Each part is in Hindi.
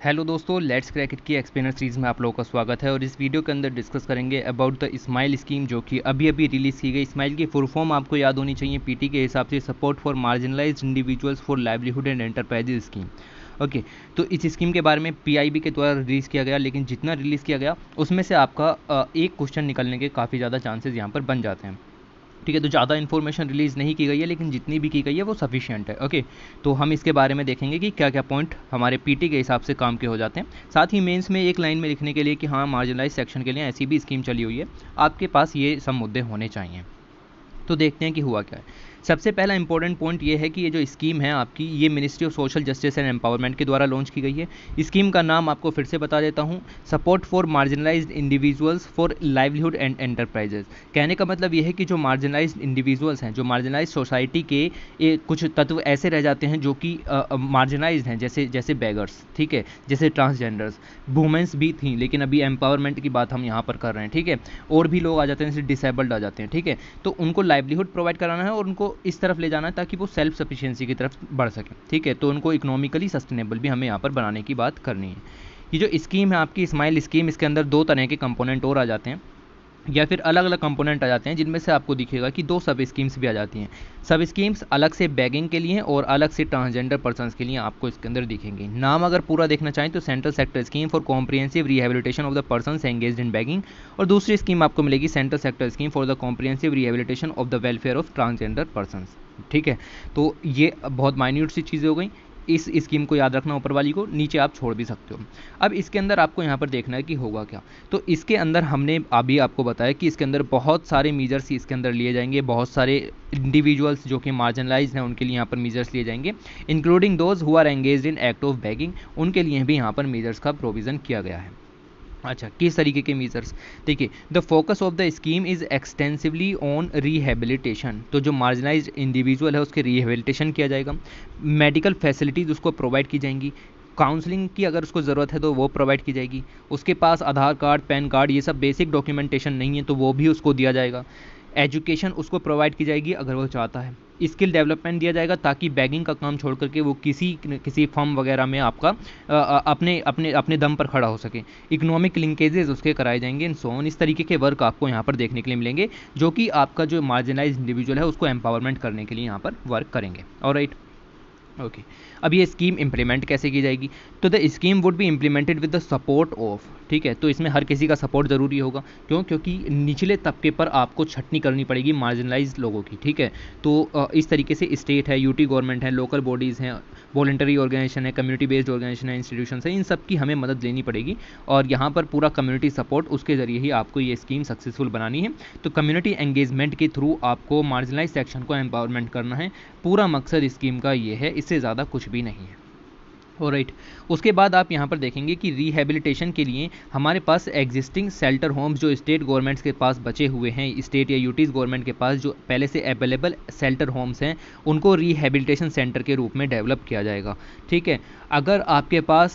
हेलो दोस्तों, लेट्स क्रैक इट की एक्सप्लेनर सीरीज़ में आप लोगों का स्वागत है। और इस वीडियो के अंदर डिस्कस करेंगे अबाउट द स्माइल स्कीम, जो कि अभी अभी रिलीज़ की गई। स्माइल की फुल फॉर्म आपको याद होनी चाहिए पीटी के हिसाब से, support for marginalised individuals for livelihood and enterprises scheme. Okay, तो इस स्कीम के बारे में पीआईबी के द्वारा रिलीज़ किया गया, लेकिन जितना रिलीज़ किया गया उसमें से आपका एक क्वेश्चन निकलने के काफ़ी ज़्यादा चांसेस यहाँ पर बन जाते हैं। ठीक है, तो ज़्यादा इन्फॉर्मेशन रिलीज़ नहीं की गई है, लेकिन जितनी भी की गई है वो सफिशिएंट है। ओके, तो हम इसके बारे में देखेंगे कि क्या क्या पॉइंट हमारे पीटी के हिसाब से काम के हो जाते हैं। साथ ही मेंस में एक लाइन में लिखने के लिए कि हाँ, मार्जिनलाइज सेक्शन के लिए ऐसी भी स्कीम चली हुई है, आपके पास ये सब मुद्दे होने चाहिए। तो देखते हैं कि हुआ क्या है। सबसे पहला इंपॉर्टेंट पॉइंट ये है कि ये जो स्कीम है आपकी, ये ministry of social justice and empowerment के द्वारा लॉन्च की गई है। स्कीम का नाम आपको फिर से बता देता हूँ, support for marginalised individuals for livelihood and enterprises. कहने का मतलब ये है कि जो मार्जिनलाइज्ड इंडिविजुअल्स हैं, जो मार्जिनलाइज सोसाइटी के कुछ तत्व ऐसे रह जाते हैं जो कि मार्जिनलाइज्ड हैं, जैसे जैसे बेगर्स, ठीक है, जैसे ट्रांसजेंडर्स, वुमेंस भी थी, लेकिन अभी एम्पावरमेंट की बात हम यहाँ पर कर रहे हैं। ठीक है, और भी लोग आ जाते हैं, जैसे डिसेबल्ड आ जाते हैं। ठीक है, तो उनको लाइवलीहुड प्रोवाइड कराना है और उनको इस तरफ ले जाना है ताकि वो सेल्फ सफिशिएंसी की तरफ बढ़ सके। ठीक है, तो उनको इकोनॉमिकली सस्टेनेबल भी हमें यहाँ पर बनाने की बात करनी है। ये जो स्कीम है आपकी स्माइल स्कीम, इसके अंदर दो तरह के कंपोनेंट और आ जाते हैं, या फिर अलग अलग कंपोनेंट आ जाते हैं, जिनमें से आपको दिखेगा कि दो सब स्कीम्स भी आ जाती हैं। सब स्कीम्स अलग से बैगिंग के लिए और अलग से ट्रांसजेंडर पर्सन्स के लिए आपको इसके अंदर दिखेंगे। नाम अगर पूरा देखना चाहें तो central sector scheme for comprehensive rehabilitation of the persons engaged in begging, और दूसरी स्कीम आपको मिलेगी central sector scheme for the comprehensive rehabilitation of the welfare of transgender persons. ठीक है, तो ये बहुत माइन्यूट सी चीज़ें हो गई। इस स्कीम को याद रखना, ऊपर वाली को नीचे आप छोड़ भी सकते हो। अब इसके अंदर आपको यहाँ पर देखना है कि होगा क्या। तो इसके अंदर हमने अभी आपको बताया कि इसके अंदर बहुत सारे मीजर्स इसके अंदर लिए जाएंगे, बहुत सारे इंडिविजुअल्स जो कि मार्जिनलाइज हैं उनके लिए यहाँ पर मीजर्स लिए जाएंगे, including those who are engaged in act of begging, उनके लिए भी यहाँ पर मीजर्स का प्रोविज़न किया गया है। अच्छा, किस तरीके के मीजर्स? देखिए, the focus of the scheme is extensively on rehabilitation. तो जो मार्जिनाइज्ड इंडिविजुअल है उसके रिहेबिलिटेशन किया जाएगा, मेडिकल फैसिलिटीज़ उसको प्रोवाइड की जाएंगी, काउंसलिंग की अगर उसको ज़रूरत है तो वो प्रोवाइड की जाएगी, उसके पास आधार कार्ड, पैन कार्ड, ये सब बेसिक डॉक्यूमेंटेशन नहीं है तो वो भी उसको दिया जाएगा, एजुकेशन उसको प्रोवाइड की जाएगी अगर वो चाहता है, स्किल डेवलपमेंट दिया जाएगा ताकि बैगिंग का काम छोड़ करके वो किसी फर्म वगैरह में आपका अपने अपने अपने दम पर खड़ा हो सके, इकोनॉमिक लिंकेजेस उसके कराए जाएंगे इन सो ऑन। इस तरीके के वर्क आपको यहाँ पर देखने के लिए मिलेंगे, जो कि आपका जो मार्जिनलाइज इंडिविजुअल है उसको एम्पावरमेंट करने के लिए यहाँ पर वर्क करेंगे। ऑलराइट, ओके, अब ये स्कीम इंप्लीमेंट कैसे की जाएगी? तो the scheme would be implemented with the support of, ठीक है, तो इसमें हर किसी का सपोर्ट ज़रूरी होगा। क्यों? क्योंकि निचले तबके पर आपको छटनी करनी पड़ेगी मार्जिनलाइज लोगों की। ठीक है, तो इस तरीके से स्टेट है, यूटी गवर्नमेंट है, लोकल बॉडीज़ हैं, वॉलेंटरी ऑर्गेनाइजेशन है, कम्युनिटी बेस्ड ऑर्गेनाइजेशन है, इंस्टीट्यूशन है, इन सब की हमें मदद लेनी पड़ेगी। और यहाँ पर पूरा कम्युनिटी सपोर्ट, उसके ज़रिए ही आपको ये स्कीम सक्सेसफुल बनानी है। तो कम्युनिटी एंगेजमेंट के थ्रू आपको मार्जिनलाइज सेक्शन को एम्पावरमेंट करना है। पूरा मकसद स्कीम का ये है, इससे ज़्यादा कुछ भी नहीं है। ऑलराइट, उसके बाद आप यहाँ पर देखेंगे कि रिहेबिलिटेशन के लिए हमारे पास एग्जिस्टिंग शेल्टर होम्स जो स्टेट गवर्नमेंट्स के पास बचे हुए हैं, स्टेट या यूटीज़ गवर्नमेंट के पास जो पहले से अवेलेबल शेल्टर होम्स हैं, उनको रिहेबिलिटेशन सेंटर के रूप में डेवलप किया जाएगा। ठीक है, अगर आपके पास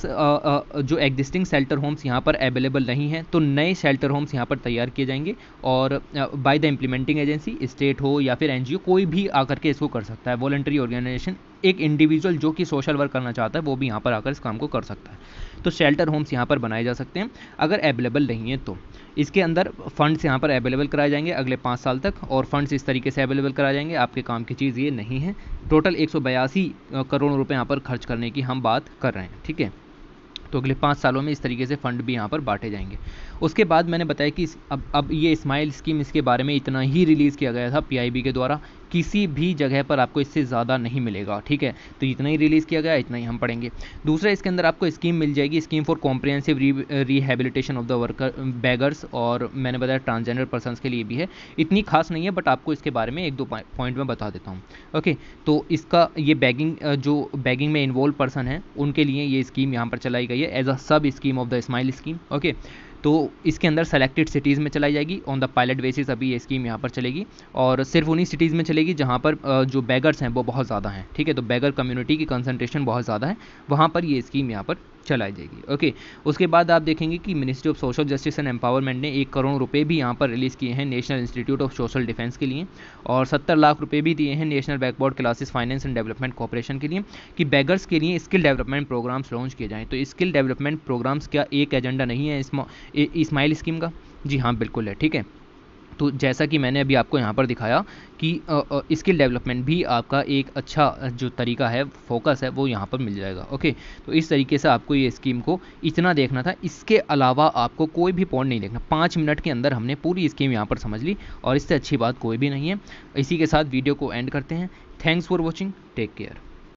जो एग्जिस्टिंग शेल्टर होम्स यहाँ पर अवेलेबल नहीं हैं तो नए शेल्टर होम्स यहाँ पर तैयार किए जाएंगे, और by the implementing agency, state हो या फिर एनजीओ, कोई भी आकर के इसको कर सकता है। वॉलंटरी ऑर्गेनाइजेशन, एक इंडिविजुअल जो कि सोशल वर्क करना चाहता है वो भी यहाँ पर आकर इस काम को कर सकता है। तो शेल्टर होम्स यहाँ पर बनाए जा सकते हैं अगर अवेलेबल नहीं है तो। इसके अंदर फंड्स यहाँ पर अवेलेबल कराए जाएंगे अगले 5 साल तक, और फंड्स इस तरीके से अवेलेबल कराए जाएंगे, आपके काम की चीज़ ये नहीं है। टोटल 182 करोड़ रुपए यहाँ पर खर्च करने की हम बात कर रहे हैं। ठीक है, तो अगले 5 सालों में इस तरीके से फंड भी यहाँ पर बांटे जाएंगे। उसके बाद मैंने बताया कि अब ये स्माइल स्कीम, इसके बारे में इतना ही रिलीज़ किया गया था पीआईबी के द्वारा, किसी भी जगह पर आपको इससे ज़्यादा नहीं मिलेगा। ठीक है, तो इतना ही रिलीज़ किया गया, इतना ही हम पढ़ेंगे। दूसरा, इसके अंदर आपको स्कीम मिल जाएगी, scheme for comprehensive rehabilitation of the worker beggars, और मैंने बताया ट्रांसजेंडर पर्सन्स के लिए भी है। इतनी खास नहीं है, बट आपको इसके बारे में एक दो पॉइंट में बता देता हूँ। ओके, तो इसका ये बैगिंग, जो बैगिंग में इन्वॉल्व पर्सन है उनके लिए ये स्कीम यहाँ पर चलाई गई है as a sub scheme of the SMILE scheme. Okay, तो इसके अंदर सेलेक्टेड सिटीज़ में चलाई जाएगी ऑन द पायलट बेसिस। अभी ये स्कीम यहाँ पर चलेगी, और सिर्फ उन्हीं सिटीज़ में चलेगी जहाँ पर जो बैगर्स हैं वो बहुत ज़्यादा हैं। ठीक है, तो बैगर कम्युनिटी की कंसंट्रेशन बहुत ज़्यादा है, वहाँ पर ये स्कीम यहाँ पर चलाई जाएगी। ओके, उसके बाद आप देखेंगे कि ministry of social justice and empowerment ने 1 करोड़ रुपए भी यहाँ पर रिलीज़ किए हैं national institute of social defence के लिए, और 70 लाख रुपए भी दिए हैं national backward classes finance and development corporation के लिए कि बेगर्स के लिए स्किल डेवलपमेंट प्रोग्राम्स लॉन्च किए जाएँ। तो स्किल डेवलपमेंट प्रोग्राम्स क्या एक एजेंडा नहीं है स्माइल स्कीम का? जी हाँ, बिल्कुल है। ठीक है, तो जैसा कि मैंने अभी आपको यहाँ पर दिखाया कि स्किल डेवलपमेंट भी आपका एक अच्छा जो तरीका है, फोकस है, वो यहाँ पर मिल जाएगा। ओके, तो इस तरीके से आपको ये स्कीम को इतना देखना था, इसके अलावा आपको कोई भी पॉइंट नहीं देखना। 5 मिनट के अंदर हमने पूरी स्कीम यहाँ पर समझ ली और इससे अच्छी बात कोई भी नहीं है। इसी के साथ वीडियो को एंड करते हैं। Thanks for watching, take care.